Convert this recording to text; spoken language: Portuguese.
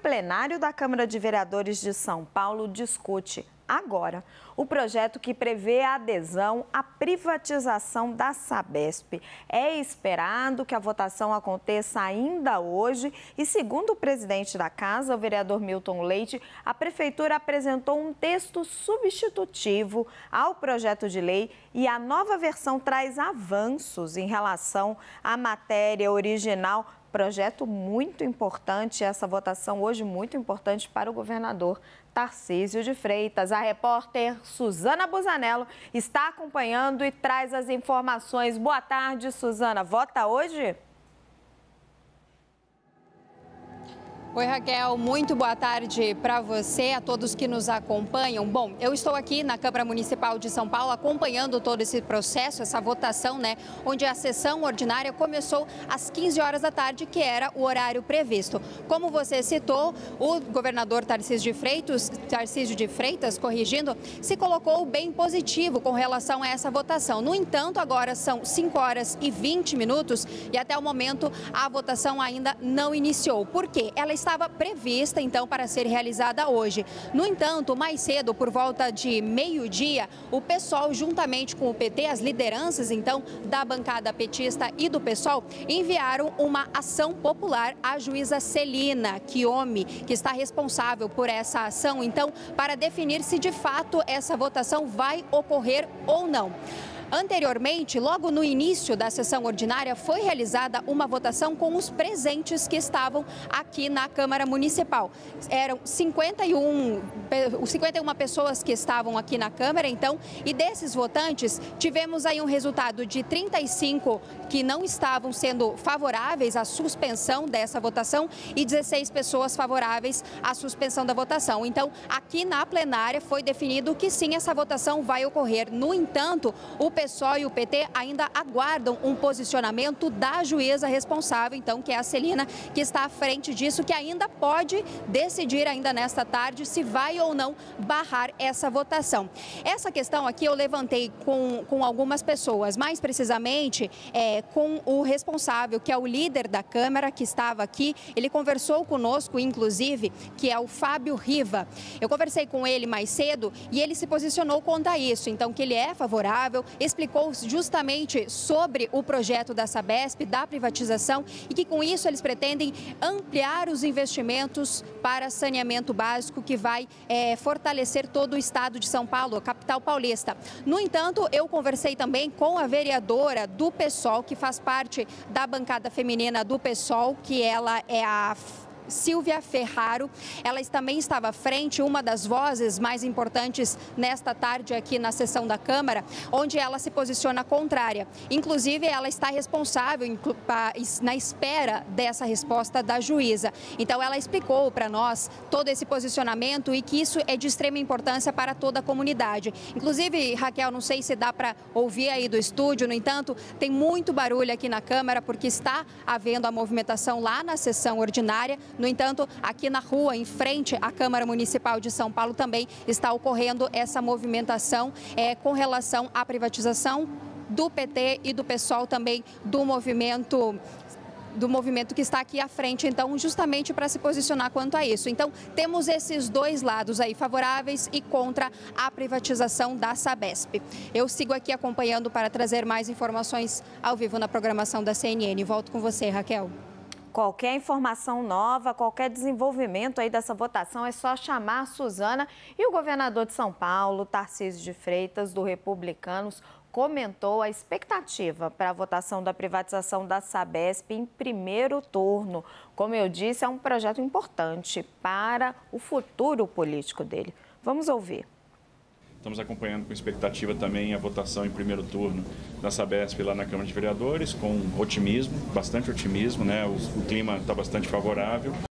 plenário da Câmara de Vereadores de São Paulo discute agora o projeto que prevê a adesão à privatização da Sabesp. É esperado que a votação aconteça ainda hoje e, segundo o presidente da Casa, o vereador Milton Leite, a Prefeitura apresentou um texto substitutivo ao projeto de lei e a nova versão traz avanços em relação à matéria original. Projeto muito importante, essa votação hoje muito importante para o governador Tarcísio de Freitas. A repórter Suzana Busanello está acompanhando e traz as informações. Boa tarde, Suzana. Vota hoje? Oi, Raquel, muito boa tarde para você, a todos que nos acompanham. Bom, eu estou aqui na Câmara Municipal de São Paulo acompanhando todo esse processo, essa votação, onde a sessão ordinária começou às 15 horas da tarde, que era o horário previsto. Como você citou, o governador Tarcísio de Freitas, se colocou bem positivo com relação a essa votação. No entanto, agora são 5 horas e 20 minutos e até o momento a votação ainda não iniciou. Por quê? Ela estava prevista, então, para ser realizada hoje. No entanto, mais cedo, por volta de meio-dia, o PSOL, juntamente com o PT, as lideranças, então, da bancada petista e do PSOL, enviaram uma ação popular à juíza Celina Chiome, que está responsável por essa ação, então, para definir se, de fato, essa votação vai ocorrer ou não. Anteriormente, logo no início da sessão ordinária, foi realizada uma votação com os presentes que estavam aqui na Câmara Municipal. Eram 51 pessoas que estavam aqui na Câmara, então, e desses votantes, tivemos aí um resultado de 35 que não estavam sendo favoráveis à suspensão dessa votação e 16 pessoas favoráveis à suspensão da votação. Então, aqui na plenária foi definido que sim, essa votação vai ocorrer. No entanto, o PSOL e o PT ainda aguardam um posicionamento da juíza responsável, então, que é a Celina, que está à frente disso, que ainda pode decidir ainda nesta tarde se vai ou não barrar essa votação. Essa questão aqui eu levantei com algumas pessoas, mais precisamente com o responsável, que é o líder da Câmara, que estava aqui. Ele conversou conosco, inclusive, que é o Fábio Riva. Eu conversei com ele mais cedo e ele se posicionou contra isso, então, que ele é favorável, explicou justamente sobre o projeto da Sabesp, da privatização, e que com isso eles pretendem ampliar os investimentos para saneamento básico, que vai fortalecer todo o estado de São Paulo, a capital paulista. No entanto, eu conversei também com a vereadora do PSOL, que faz parte da bancada feminina do PSOL, que ela é a Silvia Ferraro. Ela também estava à frente, uma das vozes mais importantes nesta tarde aqui na sessão da Câmara, onde ela se posiciona contrária. Inclusive, ela está responsável na espera dessa resposta da juíza. Então, ela explicou para nós todo esse posicionamento e que isso é de extrema importância para toda a comunidade. Inclusive, Raquel, não sei se dá para ouvir aí do estúdio, no entanto, tem muito barulho aqui na Câmara porque está havendo a movimentação lá na sessão ordinária. No entanto, aqui na rua, em frente à Câmara Municipal de São Paulo, também está ocorrendo essa movimentação com relação à privatização do PT e do PSOL, também do movimento que está aqui à frente, então, justamente para se posicionar quanto a isso. Então, temos esses dois lados aí, favoráveis e contra a privatização da Sabesp. Eu sigo aqui acompanhando para trazer mais informações ao vivo na programação da CNN. Volto com você, Raquel. Qualquer informação nova, qualquer desenvolvimento aí dessa votação, é só chamar a Suzana. E o governador de São Paulo, Tarcísio de Freitas, do Republicanos, comentou a expectativa para a votação da privatização da Sabesp em primeiro turno. Como eu disse, é um projeto importante para o futuro político dele. Vamos ouvir. Estamos acompanhando com expectativa também a votação em primeiro turno da Sabesp lá na Câmara de Vereadores, com otimismo, bastante otimismo, né? O clima está bastante favorável.